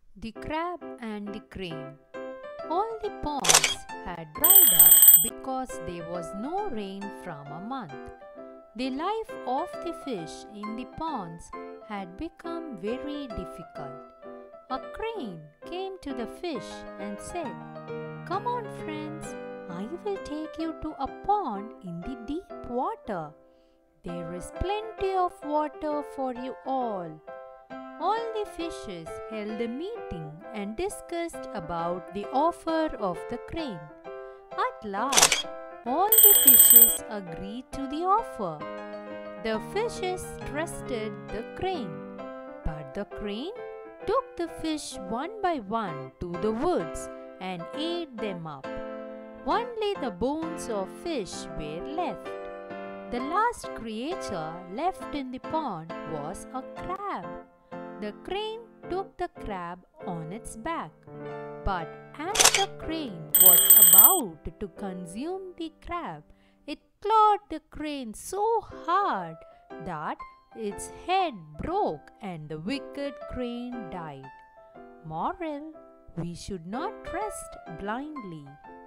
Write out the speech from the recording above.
The crab and the crane. All the ponds had dried up because there was no rain from a month. The life of the fish in the ponds had become very difficult. A crane came to the fish and said, "Come on, friends, I will take you to a pond in the deep water. There is plenty of water for you all." All the fishes held a meeting and discussed about the offer of the crane. At last, all the fishes agreed to the offer. The fishes trusted the crane, but the crane took the fish one by one to the woods and ate them up. Only the bones of fish were left. The last creature left in the pond was a crab. The crane took the crab on its back, but as the crane was about to consume the crab, it clawed the crane so hard that its head broke and the wicked crane died. Moral: we should not trust blindly.